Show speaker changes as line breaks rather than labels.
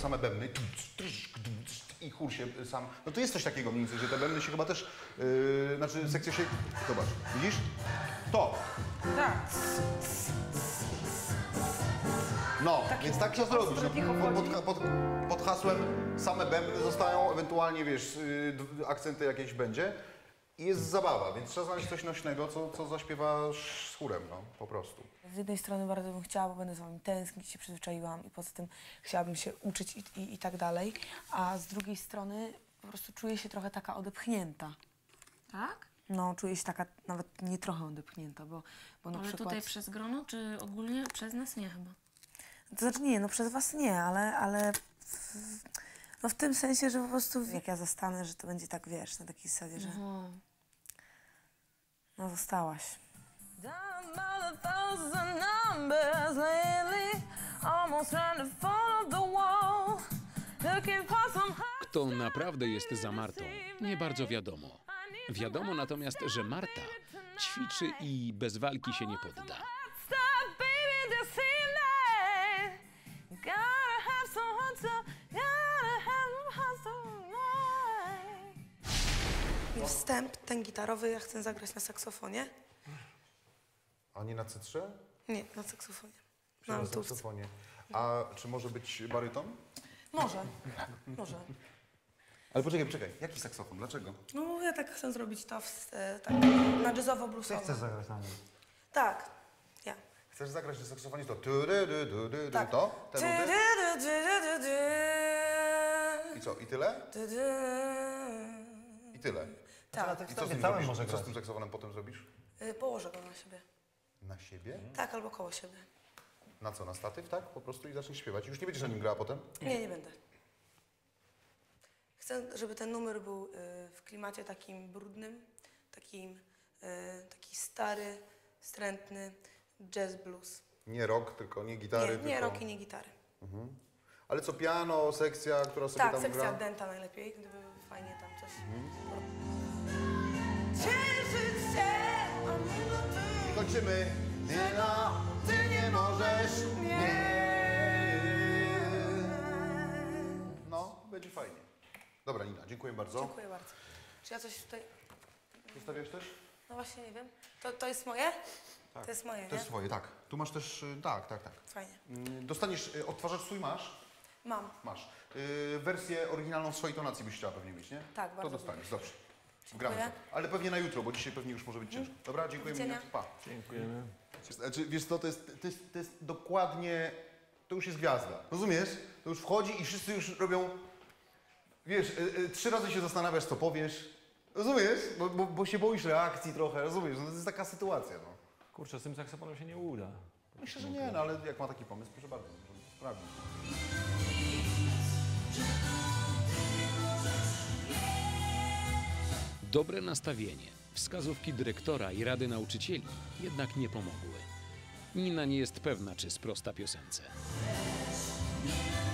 same bębny i chór się sam... No to jest coś takiego mniej więcej, że te bębny się chyba też... znaczy sekcja się... Zobacz, widzisz? To!
Tak.
No, więc tak się zrobisz. Pod hasłem same bębny zostają, ewentualnie wiesz, akcenty jakieś będzie. I jest zabawa, więc trzeba znaleźć coś nośnego, co zaśpiewasz z chórem, no, po prostu.
Z jednej strony bardzo bym chciała, bo będę z wami tęsknić, się przyzwyczaiłam i poza tym chciałabym się uczyć i tak dalej, a z drugiej strony po prostu czuję się trochę taka odepchnięta.
Tak?
No, czuję się taka nawet nie trochę odepchnięta, bo na
Ale
przykład...
tutaj przez grono, czy ogólnie przez nas nie chyba?
To znaczy nie, no przez was nie, ale no w tym sensie, że po prostu jak ja zostanę, że to będzie tak, wiesz, na takiej zasadzie, że no zostałaś.
Kto naprawdę jest za Martą, nie bardzo wiadomo. Wiadomo natomiast, że Marta ćwiczy i bez walki się nie podda.
Wstęp, ten gitarowy, ja chcę zagrać na saksofonie.
A nie na C3?
Nie, na saksofonie.
Czy na saksofonie. A czy może być baryton?
Może, może.
Ale poczekaj, jaki saksofon? Dlaczego?
No ja tak chcę zrobić to tak na jazzowo-bluesowo.
Chcesz zagrać na nim?
Tak, ja.
Chcesz zagrać na saksofonie to
Tak.
to? Te nuty? I co, i tyle? I tyle?
Tak.
I co z tym
całym
zrobisz?
może
Co z
grać.
tym saksofonem potem zrobisz?
Położę go na siebie.
Na siebie?
Tak, albo koło siebie.
Na co? Na statyw, tak? Po prostu i zaczniesz śpiewać. Już nie będziesz na nim grała potem?
Nie będę. Chcę, żeby ten numer był w klimacie takim brudnym, taki stary, wstrętny jazz blues.
Nie rock, tylko nie gitary,
Nie
tylko...
rock i nie gitary.
Ale co, piano, sekcja, która sobie
Tak,
tam
sekcja
gra?
denta najlepiej, gdyby fajnie tam coś...
I kończymy. Nina, ty nie możesz, nie. No, będzie fajnie. Dobra, Nina, dziękuję bardzo.
Dziękuję bardzo. Czy ja coś tutaj...
Zostawiasz też?
No właśnie, nie wiem. To jest moje?
Tak.
To jest moje,
To
nie?
jest twoje, tak. Tu masz też, tak.
Fajnie.
Dostaniesz, odtwarzacz swój masz?
Mam.
Masz. Wersję oryginalną w swojej tonacji byś chciała pewnie mieć, nie?
Tak,
To
bardzo
dostaniesz, dobrze.
Dziękuję.
Gramy to. Ale pewnie na jutro, bo dzisiaj pewnie już może być ciężko. Dobra, dziękujemy.
widzenia.
Pa.
Dziękujemy.
Znaczy, wiesz co, to jest dokładnie, to już jest gwiazda, rozumiesz? To już wchodzi i wszyscy już robią, wiesz, 3 razy się zastanawiasz, co powiesz, rozumiesz? Bo się boisz reakcji trochę, rozumiesz? No to jest taka sytuacja, no.
Kurczę, z tym saksofonem się nie uda.
Myślę, że nie, no ale jak ma taki pomysł, proszę bardzo, możemy to sprawdzić.
Dobre nastawienie, wskazówki dyrektora i rady nauczycieli jednak nie pomogły. Nina nie jest pewna, czy sprosta piosence.